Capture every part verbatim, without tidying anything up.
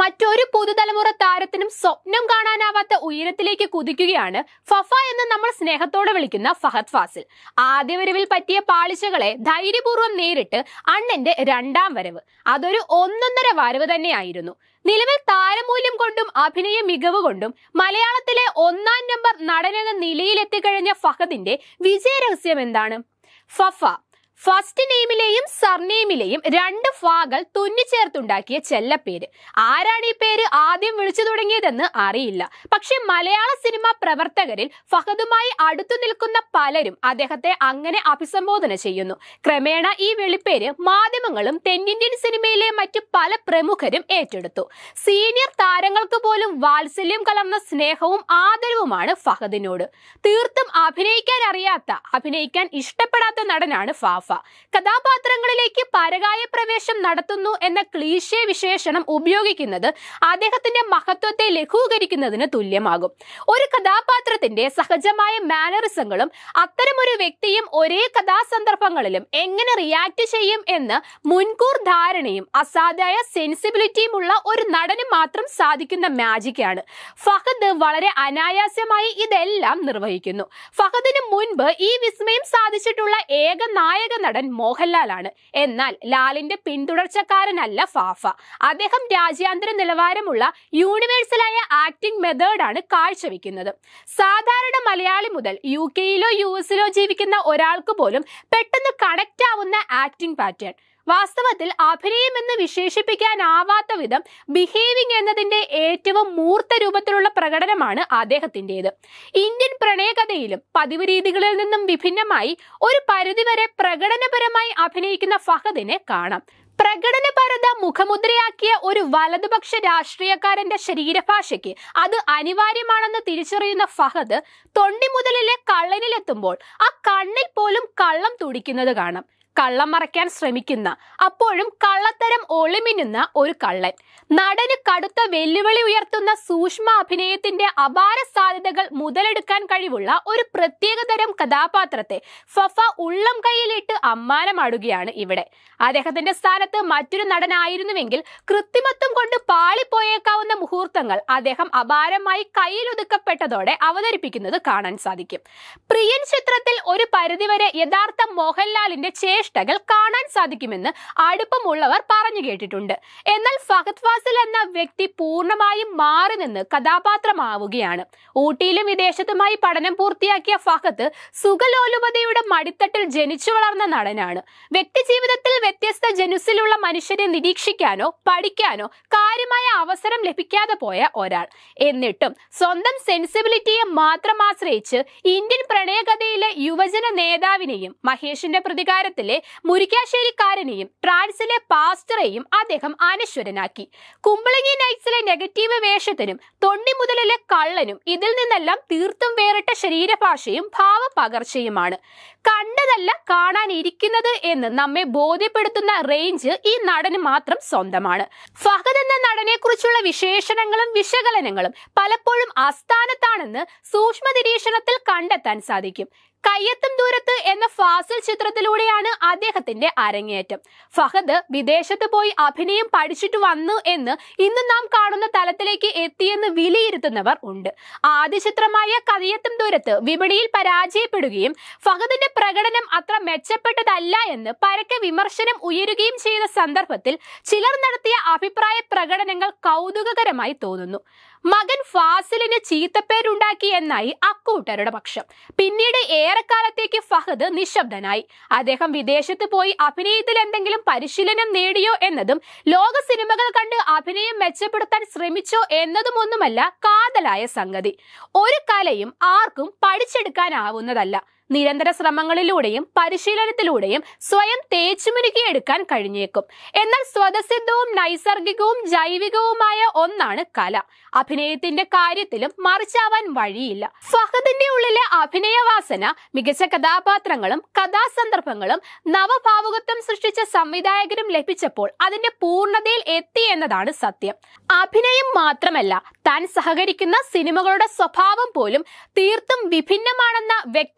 മറ്റൊരു പുതുതലമുറ താരത്തിനും സ്വപ്നം കാണാനാവാത്ത ഉയരത്തിലേക്ക് കുതിക്കുകയാണ് ഫഫ എന്ന് നമ്മൾ സ്നേഹത്തോടെ വിളിക്കുന്ന ഫഹദ് ഫാസിൽ. ആദ്യ വരവിൽ പറ്റിയ പാളിച്ചകളെ ധൈര്യപൂർവ്വം നേരിട്ട് അണ്ണന്റെ രണ്ടാം വരവ് അതൊരു ഒന്നൊന്നര വരവ് തന്നെയായിരുന്നു. നിലവിൽ താരമൂല്യം കൊണ്ടും അഭിനയ മികവ് കൊണ്ടും മലയാളത്തിലെ ഒന്നാം നമ്പർ നടനെന്ന നിലയിലെത്തിക്കഴിഞ്ഞ ഫഹദിന്റെ വിജയരഹസ്യം എന്താണ്? ഫഫ ഫസ്റ്റ് നെയിമിലെയും സർനെയിമിലെയും രണ്ട് ഫാകൾ തുന്നിച്ചേർത്തുണ്ടാക്കിയ ചെല്ലപ്പേര്. ആരാണ് ഈ പേര് ആദ്യം വിളിച്ചു തുടങ്ങിയതെന്ന് അറിയില്ല. പക്ഷെ മലയാള സിനിമാ പ്രവർത്തകരിൽ ഫഹദുമായി അടുത്തു നിൽക്കുന്ന പലരും അദ്ദേഹത്തെ അങ്ങനെ അഭിസംബോധന ചെയ്യുന്നു. ക്രമേണ ഈ വിളിപ്പേര് മാധ്യമങ്ങളും തെന്നിന്ത്യൻ സിനിമയിലെ മറ്റു പല പ്രമുഖരും ഏറ്റെടുത്തു. സീനിയർ താരങ്ങൾക്ക് പോലും വാത്സല്യം കലർന്ന സ്നേഹവും ആദരവുമാണ് ഫഹദിനോട്. തീർത്തും അഭിനയിക്കാൻ അറിയാത്ത, അഭിനയിക്കാൻ ഇഷ്ടപ്പെടാത്ത നടനാണ് ഫാഫ. കഥാപാത്രങ്ങളിലേക്ക് പരകായ പ്രവേശം നടത്തുന്നു എന്ന ക്ലീശേ വിശേഷണം ഉപയോഗിക്കുന്നത് അദ്ദേഹത്തിന്റെ മഹത്വത്തെ ലഘൂകരിക്കുന്നതിന് തുല്യമാകും. ഒരു കഥാപാത്രത്തിന്റെ സഹജമായ മാനറിസങ്ങളും അത്തരമൊരു വ്യക്തിയും ഒരേ കഥാസന്ദർഭങ്ങളിലും എങ്ങനെ റിയാക്ട് ചെയ്യും എന്ന് മുൻകൂർ ധാരണയും അസാധായ സെൻസിബിലിറ്റിയും ഉള്ള ഒരു നടന് മാത്രം സാധിക്കുന്ന മാജിക്കാണ്. ഫഹദ് വളരെ അനായാസമായി ഇതെല്ലാം നിർവഹിക്കുന്നു. ഫഹദിന് മുൻപ് ഈ വിസ്മയം സാധിച്ചിട്ടുള്ള ഏക നായക നടൻ മോഹൻലാലാണ്. എന്നാൽ ലാലിന്റെ പിന്തുടർച്ചക്കാരനല്ല ഫാഫ. അദ്ദേഹം രാജ്യാന്തര നിലവാരമുള്ള യൂണിവേഴ്സലായ ആക്ടിംഗ് മെത്തേഡാണ് കാഴ്ചവെക്കുന്നത്. സാധാരണ മലയാളി മുതൽ യു കെയിലോ യു എസിലോ ജീവിക്കുന്ന ഒരാൾക്ക് പോലും പെട്ടെന്ന് കണക്ട് ആവുന്ന ആക്ടിംഗ് പാറ്റേൺ. വാസ്തവത്തിൽ അഭിനയം എന്ന് വിശേഷിപ്പിക്കാനാവാത്ത വിധം ബിഹേവിംഗ് എന്നതിന്റെ ഏറ്റവും മൂർത്ത രൂപത്തിലുള്ള പ്രകടനമാണ് അദ്ദേഹത്തിൻ്റെത്. ഇന്ത്യൻ പ്രണയകഥയിലും പതിവ് രീതികളിൽ നിന്നും വിഭിന്നമായി ഒരു പരിധിവരെ പ്രകടനപരമായി അഭിനയിക്കുന്ന ഫഹദിനെ കാണാം. പ്രകടനപരത മുഖമുദ്രയാക്കിയ ഒരു വലതുപക്ഷ രാഷ്ട്രീയക്കാരന്റെ ശരീരഭാഷയ്ക്ക് അത് അനിവാര്യമാണെന്ന് തിരിച്ചറിയുന്ന ഫഹദ് തൊണ്ടി മുതലിലെ കള്ളനിലെത്തുമ്പോൾ ആ കണ്ണിൽ പോലും കള്ളം തുടിക്കുന്നത് കാണാം. കള്ളം മറയ്ക്കാൻ ശ്രമിക്കുന്ന, അപ്പോഴും കള്ളത്തരം ഒളിമിന്നുന്ന ഒരു കള്ളൻ. നടന് കടുത്ത വെല്ലുവിളി ഉയർത്തുന്ന സൂക്ഷ്മ അഭിനയത്തിന്റെ അപാര സാധ്യതകൾ മുതലെടുക്കാൻ കഴിവുള്ള ഒരു പ്രത്യേകതരം കഥാപാത്രത്തെ ഫഫ ഉള്ളം കൈയിലിട്ട് അമ്മാനമാടുകയാണ് ഇവിടെ. അദ്ദേഹത്തിന്റെ സ്ഥാനത്ത് മറ്റൊരു നടനായിരുന്നുവെങ്കിൽ കൃത്രിമത്വം കൊണ്ട് പാളിപ്പോയേക്കാവുന്ന മുഹൂർത്തങ്ങൾ അദ്ദേഹം അപാരമായി കയ്യിലൊതുക്കപ്പെട്ടതോടെ അവതരിപ്പിക്കുന്നത് കാണാൻ സാധിക്കും. പ്രിയൻ ചിത്രത്തിൽ ഒരു പരിധിവരെ യഥാർത്ഥ മോഹൻലാലിന്റെ ചേഷ്ടകൾ കാണാൻ സാധിക്കുമെന്ന് അടുപ്പമുള്ളവർ പറഞ്ഞു കേട്ടിട്ടുണ്ട്. എന്നാൽ ഫഹദ് ഫാസിൽ എന്ന വ്യക്തി പൂർണ്ണമായും മാറി നിന്ന് കഥാപാത്രമാവുകയാണ്. ഊട്ടിയിലും വിദേശത്തുമായി പഠനം പൂർത്തിയാക്കിയ ഫഹദ് സുഖലോലുപതയുടെ മടിത്തട്ടിൽ ജനിച്ചു വളർന്ന നടനാണ്. വ്യക്തി ജീവിതത്തിൽ വ്യത്യസ്ത ജനുസിലുള്ള മനുഷ്യരെ നിരീക്ഷിക്കാനോ പഠിക്കാനോ കാര്യമായ അവസരം ലഭിക്കാതെ പോയ ഒരാൾ. എന്നിട്ടും സ്വന്തം സെൻസിബിലിറ്റിയെ മാത്രം ആശ്രയിച്ച് ഇന്ത്യൻ പ്രണയകഥയിലെ യുവജന നേതാവിനെയും മഹേഷിന്റെ പ്രതികാരത്തിലെ മുരിക്കാശ്ശേരിക്കാരനെയും ട്രാൻസിലെ പാസ്റ്ററെയും അദ്ദേഹം അനശ്വരനാക്കി. കുമ്പളങ്ങി നൈറ്റ്സിലെ നെഗറ്റീവ് വേഷത്തിനും തൊണ്ടി മുതലിലെ കള്ളനും ഇതിൽ നിന്നെല്ലാം തീർത്തും വേറിട്ട ശരീരഭാഷയും ഭാവപകർച്ചയുമാണ്. കണ്ടതല്ല കാണാനിരിക്കുന്നത് എന്ന് നമ്മെ ബോധ്യപ്പെടുത്തുന്ന റേഞ്ച് ഈ നടന് മാത്രം സ്വന്തമാണ്. ഫഹദ് എന്ന നടനെ കുറിച്ചുള്ള വിശേഷണങ്ങളും വിശകലനങ്ങളും പലപ്പോഴും അസ്ഥാനത്താണെന്ന് സൂക്ഷ്മ നിരീക്ഷണത്തിൽ കണ്ടെത്താൻ സാധിക്കും. കയ്യെത്തും ദൂരത്ത് എന്ന ഫാസിൽ ചിത്രത്തിലൂടെയാണ് അദ്ദേഹത്തിന്റെ അരങ്ങേറ്റം. ഫഹദ് വിദേശത്ത് പോയി അഭിനയം പഠിച്ചിട്ട് വന്നു എന്ന് ഇന്ന് നാം കാണുന്ന തലത്തിലേക്ക് എത്തിയെന്ന് വിലയിരുത്തുന്നവർ ഉണ്ട്. ആദ്യ ചിത്രമായ കയ്യെത്തും ദൂരത്ത് വിപണിയിൽ പരാജയപ്പെടുകയും ഫഹദിന്റെ പ്രകടനം അത്ര മെച്ചപ്പെട്ടതല്ല എന്ന് പരക്കെ വിമർശനം ഉയരുകയും ചെയ്ത സന്ദർഭത്തിൽ ചിലർ നടത്തിയ അഭിപ്രായ പ്രകടനങ്ങൾ കൗതുകകരമായി തോന്നുന്നു. മകൻ ഫാസിലിന് ചീത്തപ്പേരുണ്ടാക്കി എന്നായി അക്കൂട്ടരുടെ പക്ഷം. പിന്നീട് ഏറെക്കാലത്തേക്ക് ഫഹദ് നിശബ്ദനായി. അദ്ദേഹം വിദേശത്ത് പോയി അഭിനയത്തിൽ എന്തെങ്കിലും പരിശീലനം നേടിയോ എന്നതും ലോക സിനിമകൾ കണ്ട് അഭിനയം മെച്ചപ്പെടുത്താൻ ശ്രമിച്ചോ എന്നതുമൊന്നുമല്ല കാതലായ സംഗതി. ഒരു കലയും ആർക്കും പഠിച്ചെടുക്കാനാവുന്നതല്ല. നിരന്തര ശ്രമങ്ങളിലൂടെയും പരിശീലനത്തിലൂടെയും സ്വയം തേച്ചുമിനുക്കിയെടുക്കാൻ കഴിഞ്ഞേക്കും. എന്നാൽ സ്വതസിദ്ധവും നൈസർഗികവും ജൈവികവുമായ ഒന്നാണ് കല. അഭിനയത്തിന്റെ കാര്യത്തിലും മറിച്ചാവാൻ വഴിയില്ല. ഫഹദിന്റെ ഉള്ളിലെ അഭിനയവാസന മികച്ച കഥാപാത്രങ്ങളും കഥാസന്ദർഭങ്ങളും നവഭാവുകത്വം സൃഷ്ടിച്ച സംവിധായകരും ലഭിച്ചപ്പോൾ അതിന്റെ പൂർണ്ണതയിൽ എത്തി എന്നതാണ് സത്യം. അഭിനയം മാത്രമല്ല, താൻ സഹകരിക്കുന്ന സിനിമകളുടെ സ്വഭാവം പോലും തീർത്തും വിഭിന്നമാണെന്ന വ്യക്തമായ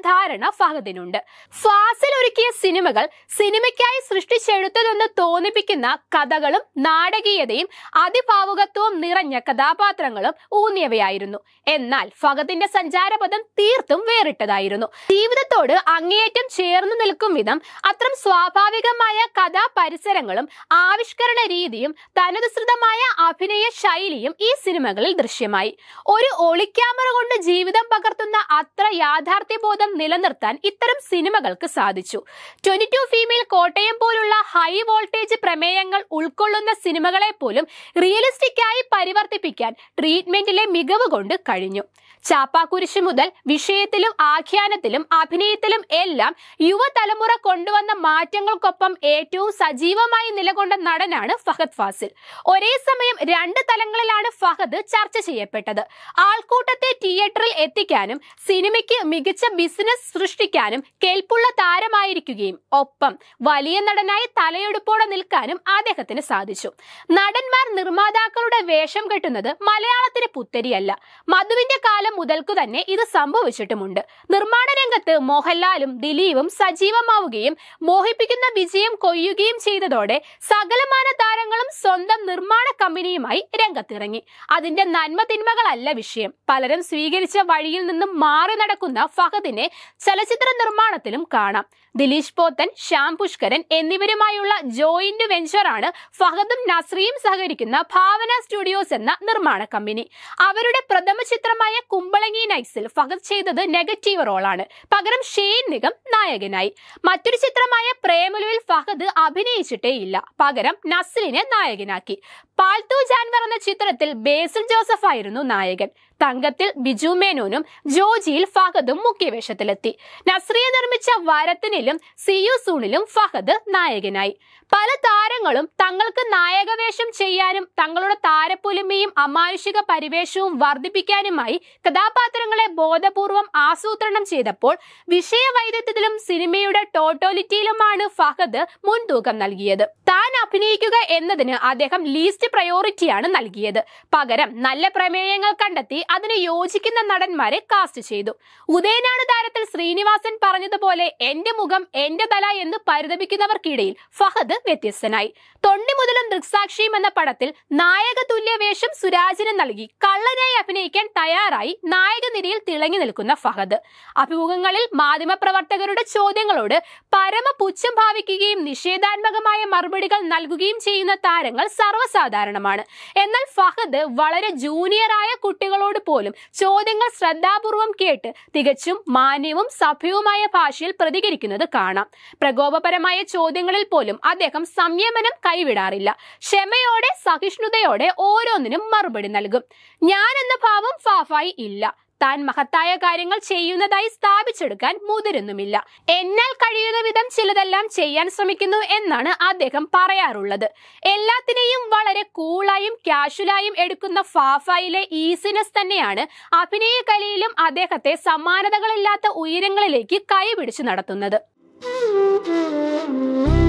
ധാരണ ഫഹദിനുണ്ട്. ഫാസിൽ ഒരുക്കിയ സിനിമകൾ സിനിമയ്ക്കായി സൃഷ്ടിച്ചെടുത്തതെന്ന് തോന്നിപ്പിക്കുന്ന കഥകളും നാടകീയതയും അതിഭാവുകത്വവും നിറഞ്ഞ കഥാപാത്രങ്ങളും ഊന്നിയവയായിരുന്നു. എന്നാൽ ഫഹദിന്റെ സഞ്ചാരപഥം തീർത്തും വേറിട്ടതായിരുന്നു. ജീവിതത്തോട് അങ്ങേയറ്റം ചേർന്നു നിൽക്കും വിധം അത്തരം സ്വാഭാവികമായ കഥാപരിസരങ്ങളും ആവിഷ്കരണ രീതിയും തനതുസൃതമായ അഭിനയ ശൈലിയും ഈ സിനിമകളിൽ ദൃശ്യമായി. ഒരു ഒളിക്യാമറ കൊണ്ട് ജീവിതം പകർത്തുന്ന അത്ര യാഥാർത്ഥ്യബോധം നിലനിർത്താൻ ഇത്തരം സിനിമകൾക്ക് സാധിച്ചു. ട്വന്റി ടു ഫീമെയിൽ കോട്ടയം പോലുള്ള ഹൈ വോൾട്ടേജ് പ്രമേയങ്ങൾ ഉൾക്കൊള്ളുന്ന സിനിമകളെ പോലും റിയലിസ്റ്റിക് ആയി പരിവർത്തിപ്പിക്കാൻ ട്രീറ്റ്മെന്റിലെ മികവ് കൊണ്ട് കഴിഞ്ഞു. ചാപ്പാക്കുരിശ് മുതൽ വിഷയത്തിലും ആഖ്യാനത്തിലും അഭിനയത്തിലും എല്ലാം യുവതലമുറ കൊണ്ടുവന്ന മാറ്റങ്ങൾക്കൊപ്പം ഏറ്റവും സജീവമായി നിലകൊണ്ട നടനാണ് ഫഹദ് ഫാസിൽ. ഒരേ സമയം രണ്ട് തലങ്ങളിലാണ് ഫഹദ് ചർച്ച ചെയ്യപ്പെട്ടത്. ആൾക്കൂട്ടത്തെ തിയേറ്ററിൽ എത്തിക്കാനും സിനിമയ്ക്ക് മികച്ച ബിസിനസ് സൃഷ്ടിക്കാനും കേൾപ്പുള്ള താരമായിരിക്കുകയും ഒപ്പം വലിയ നടനായി തലയെടുപ്പോടെ നിൽക്കാനും അദ്ദേഹത്തിന് സാധിച്ചു. നടന്മാർ നിർമ്മാതാക്കളുടെ വേഷം കെട്ടുന്നത് മലയാളത്തിന് പുത്തരിയല്ല. മധുവിന്റെ കാലം മുതൽക്കു തന്നെ ഇത് സംഭവിച്ചിട്ടുമുണ്ട്. നിർമ്മാണ രംഗത്ത് മോഹൻലാലും ദിലീപും സജീവമാവുകയും മോഹിപ്പിക്കുന്ന വിജയം കൊയ്യുകയും ചെയ്തതോടെ സകലമാന താരങ്ങളും സ്വന്തം നിർമ്മാണ കമ്പനിയുമായി രംഗത്തിറങ്ങി. അതിന്റെ നന്മ തിന്മകളല്ല വിഷയം. പലരും സ്വീകരിച്ച വഴിയിൽ നിന്നും മാറി നടക്കുന്ന ഫഹദിനെ ചലച്ചിത്ര നിർമ്മാണത്തിലും കാണാം. ദിലീഷ് പോത്തൻ, ശ്യാം പുഷ്കരൻ എന്നിവരുമായുള്ള ജോയിന്റ് വെഞ്ചറാണ് ഫഹദും നസ്രിയും സഹകരിക്കുന്ന ഭാവന സ്റ്റുഡിയോസ് എന്ന നിർമ്മാണ കമ്പനി. അവരുടെ പ്രഥമ ചിത്രമായ കുമ്പളങ്ങി നൈറ്റ്സിൽ ഫഹദ് ചെയ്തത് നെഗറ്റീവ് റോളാണ്. പകരം ഷെയ്ൻ നിഗം നായകനായി. മറ്റൊരു ചിത്രമായ പ്രേമലുവിൽ ഫഹദ് അഭിനയിച്ചിട്ടേ ഇല്ല. പകരം നസ്രിനെ നായകനാക്കി. പാൽത്തു ജാൻവർ എന്ന ചിത്രത്തിൽ ബേസിൽ ജോസഫ് ആയിരുന്നു നായകൻ. തങ്കത്തിൽ ബിജു മേനോനും ജോജിയിൽ ഫഹദും മുഖ്യവേഷത്തിലെത്തി. നസ്രിയ നിർമ്മിച്ച വരത്തിനിലും സിയു സൂണിലും ഫഹദ് നായകനായി. പല താരങ്ങളും തങ്ങൾക്ക് നായകവേഷം ചെയ്യാനും തങ്ങളുടെ താരപ്പൊലിമയും അമാനുഷിക പരിവേഷവും വർദ്ധിപ്പിക്കാനുമായി കഥാപാത്രങ്ങളെ ബോധപൂർവം ആസൂത്രണം ചെയ്തപ്പോൾ വിഷയവൈദഗ്ധ്യത്തിലും സിനിമയുടെ ടോട്ടോലിറ്റിയിലുമാണ് ഫഹദ് മുൻതൂക്കം നൽകിയത്. താൻ അഭിനയിക്കുക എന്നതിന് അദ്ദേഹം ലീസ്റ്റ് പ്രയോറിറ്റിയാണ് നൽകിയത്. പകരം നല്ല പ്രമേയങ്ങൾ കണ്ടെത്തി അതിന് യോജിക്കുന്ന നടന്മാരെ കാസ്റ്റ് ചെയ്തു. ഉദയനാട് താരത്തിൽ ശ്രീനിവാസൻ പറഞ്ഞതുപോലെ എന്റെ മുഖം എന്റെ തല എന്ന് പരിതപിക്കുന്നവർക്കിടയിൽ ഫഹദ് വ്യത്യസ്തനായി. തൊണ്ടി മുതലും ദൃക്സാക്ഷിയും എന്ന പടത്തിൽ നായക തുല്യ വേഷം സുരാജിന് നൽകി കള്ളനായി അഭിനയിക്കാൻ തയ്യാറായി നായകനിരയിൽ തിളങ്ങി നിൽക്കുന്ന ഫഹദ്. അഭിമുഖങ്ങളിൽ മാധ്യമപ്രവർത്തകരുടെ ചോദ്യങ്ങളോട് പരമപുച്ഛം ഭാവിക്കുകയും നിഷേധാത്മകമായ മറുപടികൾ നൽകുകയും ചെയ്യുന്ന താരങ്ങൾ സർവ്വസാധാരണമാണ്. എന്നാൽ ഫഹദ് വളരെ ജൂനിയറായ കുട്ടികളോട് പോലും ചോദ്യങ്ങൾ ശ്രദ്ധാപൂർവം കേട്ട് തികച്ചും മാന്യവും സഭ്യവുമായ ഭാഷയിൽ പ്രതികരിക്കുന്നത് കാണാം. പ്രകോപപരമായ ചോദ്യങ്ങളിൽ പോലും അദ്ദേഹം സംയമനം കൈവിടാറില്ല. ക്ഷമയോടെ സഹിഷ്ണുതയോടെ ഓരോന്നിനും മറുപടി നൽകും. ഞാൻ എന്ന ഭാവം ഫാഫായി ഇല്ല. താൻ മഹത്തായ കാര്യങ്ങൾ ചെയ്യുന്നതായി സ്ഥാപിച്ചെടുക്കാൻ മുതിരുന്നുമില്ല. എന്നാൽ കഴിയുന്ന വിധം ചിലതെല്ലാം ചെയ്യാൻ ശ്രമിക്കുന്നു എന്നാണ് അദ്ദേഹം പറയാറുള്ളത്. എല്ലാത്തിനെയും വളരെ കൂളായും കാഷ്വലായും എടുക്കുന്ന ഫാഫായിലെ ഈസിനെസ് തന്നെയാണ് അഭിനയ കലയിലും അദ്ദേഹത്തെ സമാനതകളില്ലാത്ത ഉയരങ്ങളിലേക്ക് കൈപിടിച്ചു നടത്തുന്നത്.